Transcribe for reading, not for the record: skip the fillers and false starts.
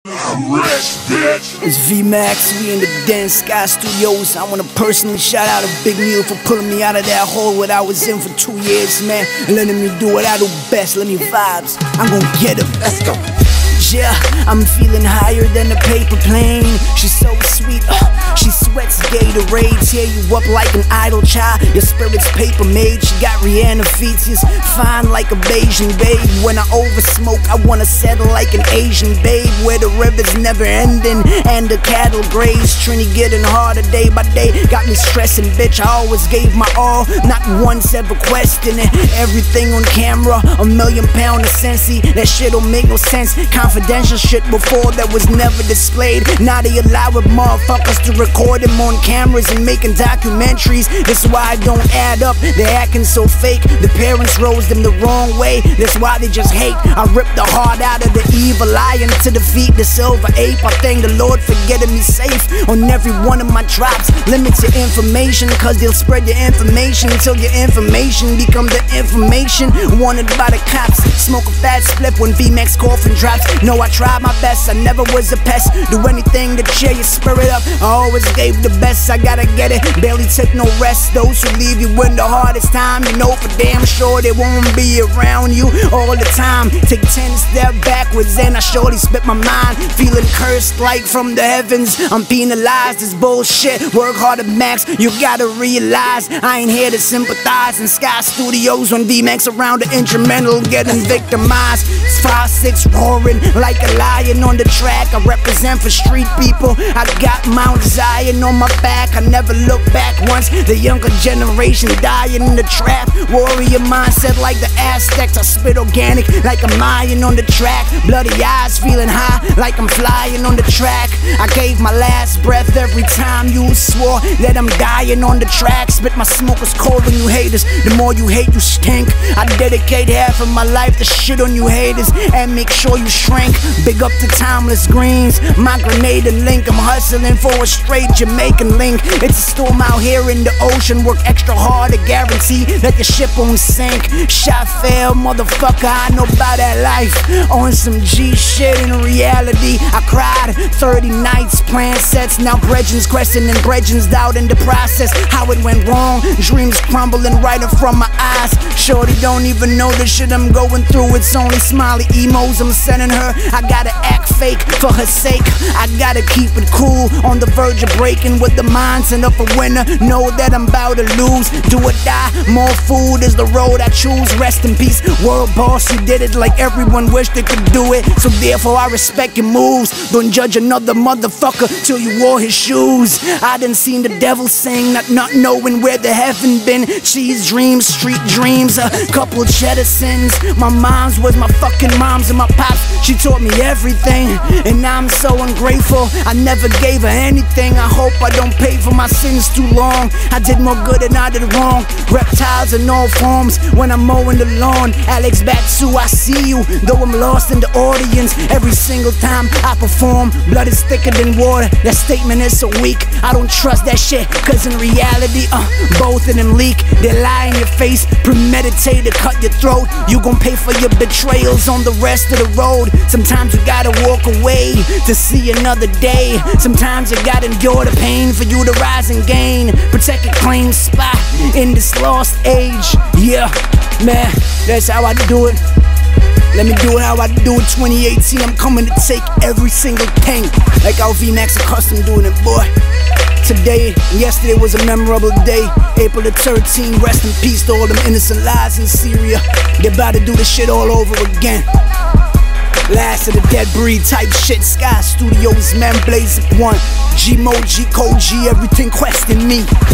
It's VMAX, we in the Den Sky Studios. I wanna personally shout out a Big Meal for pulling me out of that hole what I was in for 2 years, man, and letting me do what I do best. Let me vibes, I'm gonna get him. Let's go. Yeah, I'm feeling higher than a paper plane. She's so sweet, she sweats Gatorade, tear you up like an idle child. Your spirit's paper made. She got Rihanna features, fine like a Bayesian babe. When I oversmoke, I wanna settle like an Asian babe, where the river's never ending and the cattle graze. Trini getting harder day by day, got me stressing, bitch. I always gave my all, not once ever questioning. Everything on camera, £1,000,000 of Sensi. That shit don't make no sense. Confidential shit before that was never displayed. Now they allow it motherfuckers to record them on cameras and making documentaries. That's why I don't add up, they're acting so fake. The parents rose them the wrong way, that's why they just hate. I ripped the heart out of the evil lion to defeat the silver ape. I thank the Lord for getting me safe on every one of my drops. Limit your information, cause they'll spread your information until your information become the information wanted by the cops. Smoke a fat split when VMAX coffin drops. No, I tried my best, I never was a pest. Do anything to cheer your spirit up, I always gave the best. I gotta get it, barely took no rest. Those who leave you in the hardest time, you know for damn sure they won't be around you all the time. Take 10 steps backwards and I surely spit my mind. Feeling cursed like from the heavens, I'm penalized, this bullshit. Work harder, Max, you gotta realize I ain't here to sympathize. In Sky Studios when VMAX around the instrumental getting victimized. It's 5'6" roaring like a lion on the track. I represent for street people, I got Mount Zion on my back. I never look back once, the younger generation dying in the trap. Warrior mindset like the Aztecs, I spit organic like a Mayan on the track. Bloody eyes feeling high like I'm flying on the track. I gave my last breath every time you swore that I'm dying on the track. Spit my smoke is cold on you haters, the more you hate you stink. I dedicate half of my life to shit on you haters and make sure you shrink. Big up to Timeless Greens, my grenade and link. I'm hustling for a straight Jamaican link. It's a storm out here in the ocean, work extra hard to guarantee that the ship won't sink. Shot fail, motherfucker, I know about that life. On some G shit in reality, I cried 30 nights, playing sets. Now Bredgen's questioning Bredgen's doubt in the process. How it went wrong, dreams crumbling right in front of my eyes. Shorty don't even know the shit I'm going through. It's only smiley emos I'm sending her. I gotta act fake for her sake, I gotta keep it cool. On the verge of breaking with the mindset of a winner. Know that I'm about to lose, do or die. More food is the road I choose. Rest in peace, world boss, you did it like everyone wished they could do it. So therefore I respect your moves. Don't judge another motherfucker till you wore his shoes. I done seen the devil sing, not knowing where the heaven been. Cheese dreams, street dreams, a couple cheddar sins. My mom's was my fucking mom's and my pops. She taught me everything, and I'm so ungrateful. I never gave her anything. I hope I don't pay for my sins too long. I did more good than I did wrong. Reptiles in all forms when I'm mowing the lawn. Alex Batsu, I see you, though I'm lost in the audience. Every single time I perform, blood is thicker than water. That statement is so weak, I don't trust that shit. Cause in reality, both of them leak. They lie in your face, premeditate to cut your throat. You gon' pay for your betrayals on the rest of the road. Sometimes you gotta walk away to see another day. Sometimes you gotta endure the pain for you to rise and gain. Protect your claim spot in this lost age. Yeah, man, that's how I do it. Let me do it how I do it. 2018, I'm coming to take every single thing like how VMAX accustomed doing it, boy. Today and yesterday was a memorable day. April the 13th, rest in peace to all them innocent lives in Syria. They about to do this shit all over again. Last of the dead breed type shit. Sky Studios, man, blaze one. G-Mo, G-Code, G, everything question me.